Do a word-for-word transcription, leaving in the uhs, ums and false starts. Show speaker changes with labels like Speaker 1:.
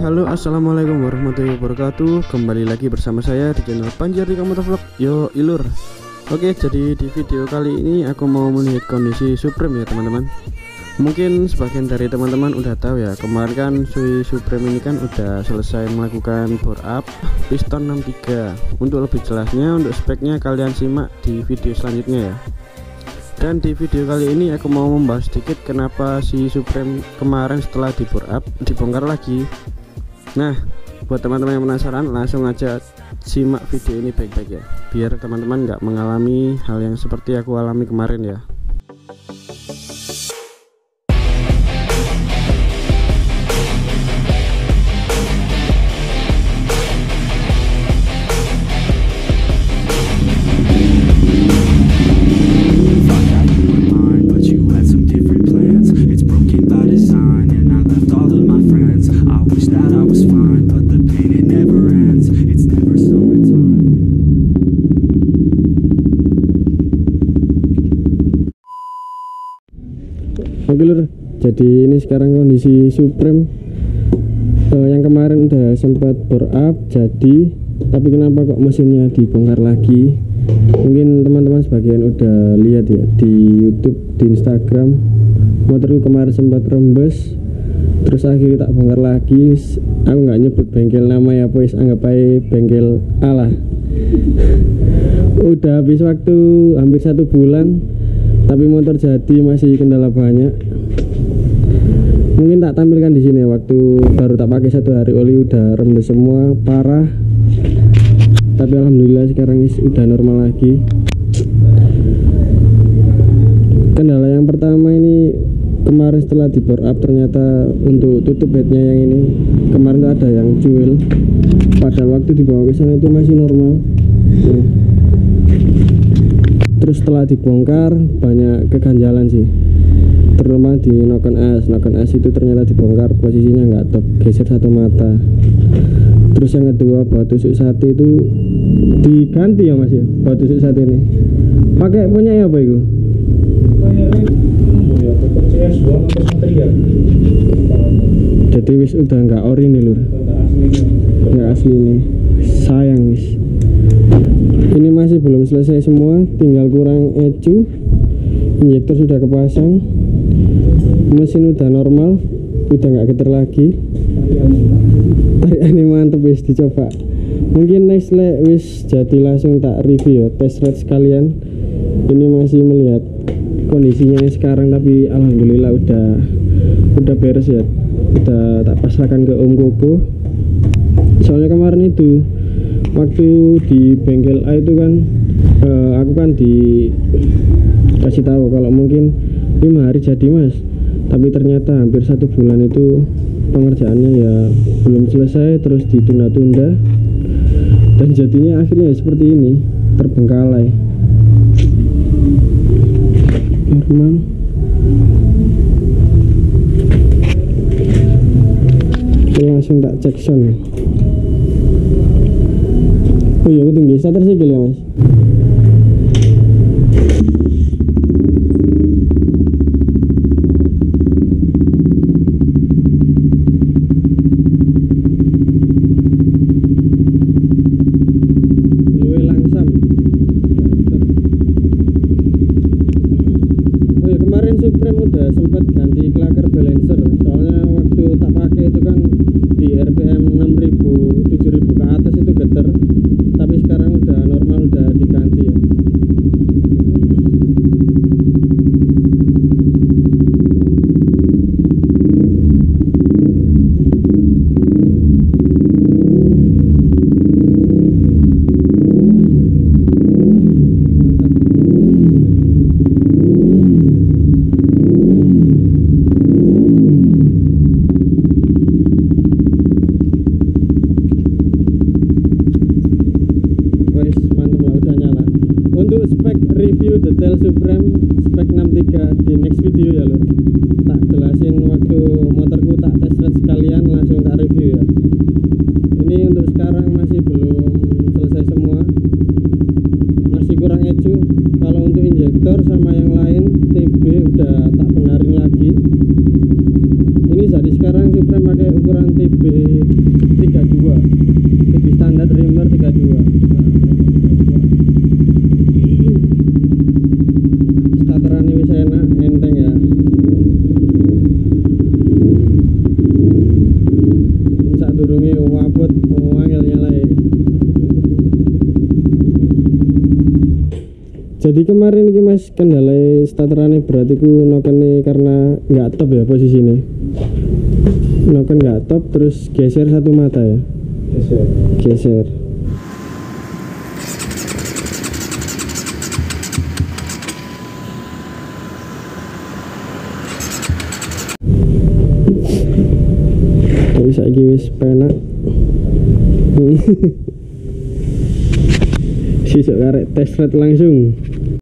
Speaker 1: halo, assalamualaikum warahmatullahi wabarakatuh. Kembali lagi bersama saya di channel Panjarika Motovlog. Yo ilur. Oke, jadi di video kali ini aku mau melihat kondisi Supreme ya teman-teman. Mungkin sebagian dari teman-teman udah tahu ya, kemarin kan Sui Supreme ini kan udah selesai melakukan bore up piston enam tiga. Untuk lebih jelasnya, untuk speknya kalian simak di video selanjutnya ya. Dan di video kali ini aku mau membahas sedikit kenapa si Supreme kemarin setelah di bore up dibongkar lagi. Nah, buat teman-teman yang penasaran, langsung aja simak video ini baik-baik ya, biar teman-teman nggak mengalami hal yang seperti aku alami kemarin ya. Oke lur, jadi ini sekarang kondisi Supreme uh, yang kemarin udah sempat bore up jadi, tapi kenapa kok mesinnya dibongkar lagi? Mungkin teman-teman sebagian udah lihat ya di YouTube, di Instagram, motorku kemarin sempat rembes, terus akhirnya tak bongkar lagi. Aku nggak nyebut bengkel nama ya, pues anggap aja bengkel A lah. Udah habis waktu hampir satu bulan, tapi motor jadi masih kendala banyak. Mungkin tak tampilkan di sini waktu baru tak pakai satu hari, oli udah rembes semua parah. Tapi alhamdulillah sekarang udah normal lagi. Kendala yang pertama ini kemarin setelah di bore up, ternyata untuk tutup headnya yang ini kemarin tuh ada yang cuil, padahal waktu dibawa ke sana itu masih normal. Nah, terus setelah dibongkar banyak keganjalan sih, terutama di noken as. Noken as itu ternyata dibongkar, posisinya nggak top, geser satu mata. Terus yang kedua, baut tusuk sate itu diganti ya mas ya, baut tusuk sate ini pakai punya apa itu? Jadi wis udah nggak ori nih lur, nggak asli nih, sayang wis. Ini masih belum selesai semua, tinggal kurang ecu. Injektor sudah kepasang, mesin udah normal, udah nggak getar lagi. Tarikannya mantep wis, dicoba. Mungkin next le wis jadi langsung tak review ya, test ride sekalian. Ini masih melihat kondisinya sekarang, tapi alhamdulillah udah udah beres ya, udah tak pasrahkan ke Om Koko. Soalnya kemarin itu waktu di bengkel A itu kan uh, aku kan dikasih tahu kalau mungkin lima hari jadi mas, tapi ternyata hampir satu bulan itu pengerjaannya ya belum selesai, terus ditunda-tunda, dan jadinya akhirnya ya seperti ini, terbengkalai. Normal. Oke, langsung tak cek sound. Oh iya, aku tinggi starter sikil ya mas. Luwe langsam. Oh iya, kemarin Supreme udah sempat ganti klaker balancer. Soalnya waktu tak pakai itu kan di R P M enam ribu, tujuh ribu ke atas itu getar. Tapi sekarang udah normal, udah diganti ya. Review detail Supreme spek enam tiga di next video ya lho. Tak jelasin waktu motorku tak test ride sekalian, langsung tak review ya. Ini untuk sekarang masih belum selesai semua, masih kurang ecu. Kalau untuk injektor sama yang lain T B udah tak benarin lagi. Ini jadi sekarang Supreme pakai ukuran T B Jadi kemarin ini mas kendala starterane berarti ku nokene karena nggak top ya posisinya. Noken nggak top terus geser satu mata ya. Geser. Geser. Tapi saiki wis penak. Sisuk karek tes red langsung.